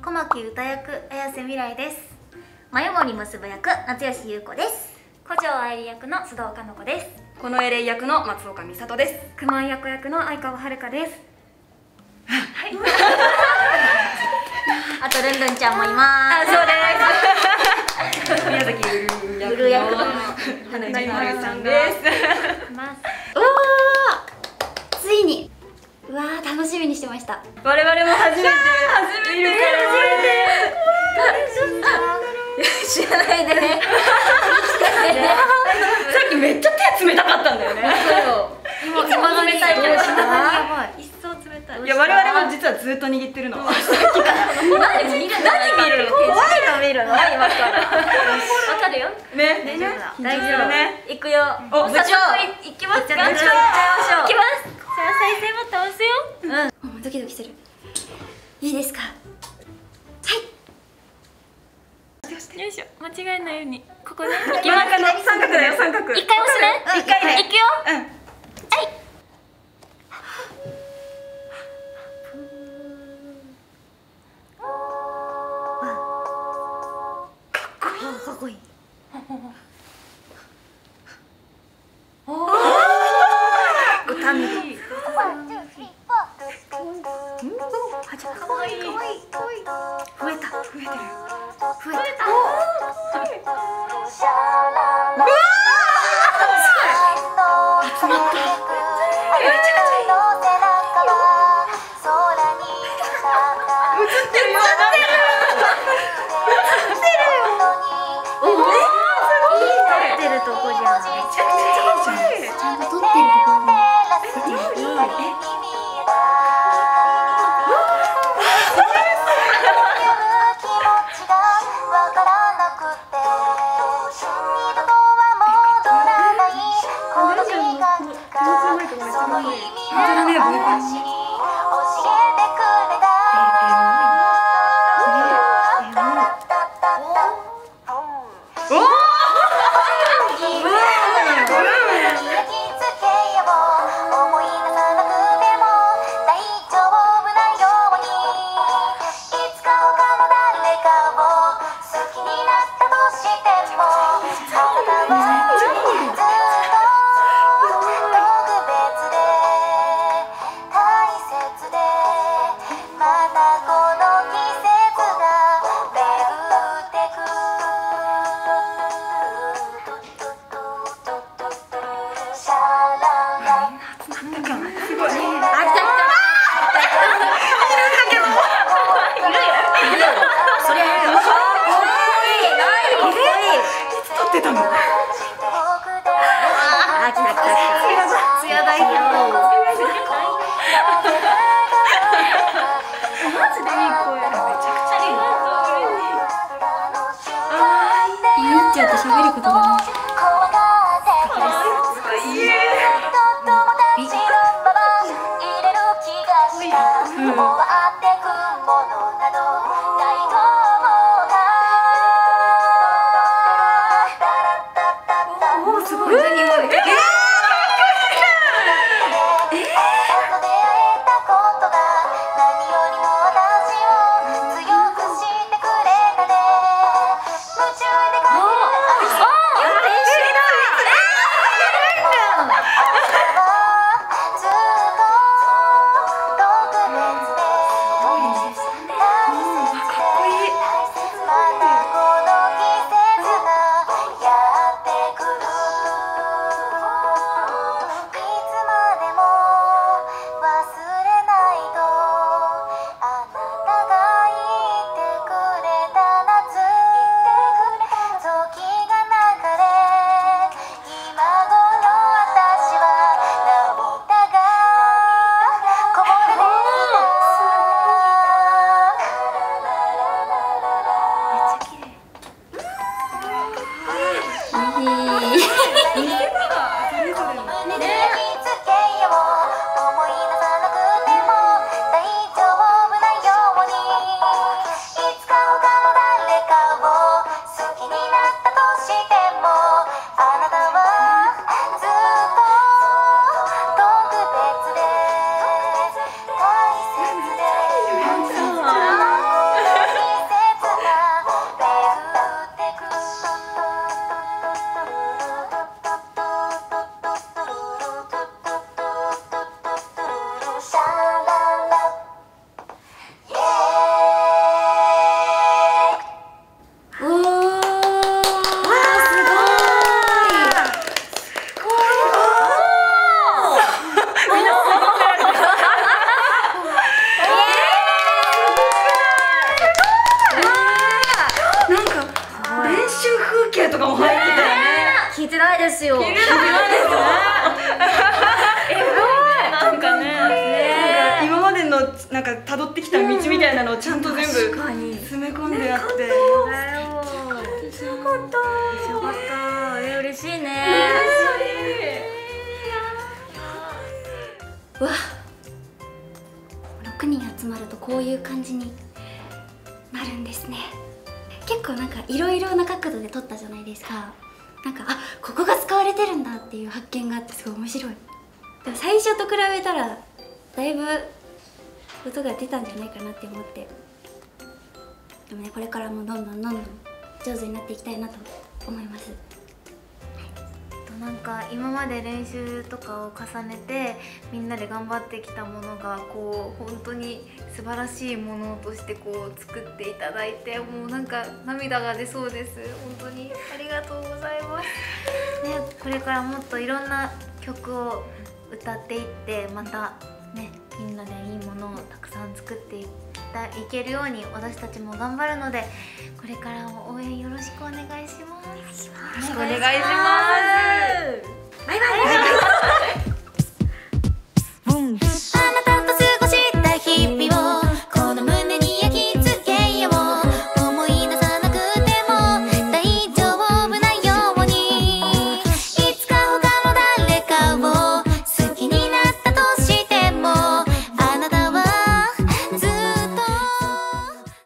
小牧歌役綾瀬未来です。 眉森結ぶ役夏吉優子です。 古城愛理役の須藤かの子です。 このエレイ役の松岡美里です。 熊井役の相川遥です。はい。 あとルンルンちゃんもいます。 そうです。宮崎ゆる役の花井まるさんです。 ついに楽しみにしてました。 我々も初めて見るから知らないでね。 さっきめっちゃ手冷たかったんだよね。 いつも冷たいけど一層冷たい。 いや我々も実はずっと握ってるの。さっきから。 何見るの？怖いの見るの？今から。わかるよ。 ね。 大丈夫ね。行くよ。 お部長。 行きますか？行きます。 じゃあ再生ボタン押すよ。 もうドキドキする。いいですか？ よいしょ。間違えないように。ここね。 真ん中の三角だよ、三角。 一回押すね。 一回ね。 行くよ。 うん。 かっこいい。 歌見る。 かわいい。増えた。喋ることがない。 やですよ。 なんかね、今までのなんか辿ってきた道みたいなのをちゃんと全部確かに詰め込んであって、 だよ。 面白かった。 よかった。嬉しいね。 うわ6人集まるとこういう感じになるんですね。結構なんかいろいろな角度で撮ったじゃないですか。なんかここが使われてるんだっていう発見があってすごい面白い。でも最初と比べたらだいぶ音が出たんじゃないかなって思って、でもねこれからもどんどん上手になっていきたいなと思います。 なんか今まで練習とかを重ねてみんなで頑張ってきたものがこう本当に素晴らしいものとしてこう作っていただいて、もうなんか涙が出そうです。本当にありがとうございます、ね、これからもっといろんな曲を歌っていってまたねみんなでいいものをたくさん作っていけるように私たちも頑張るので、これからも応援よろしくお願いします。 よろしくお願いします。 バイバイ。 ブン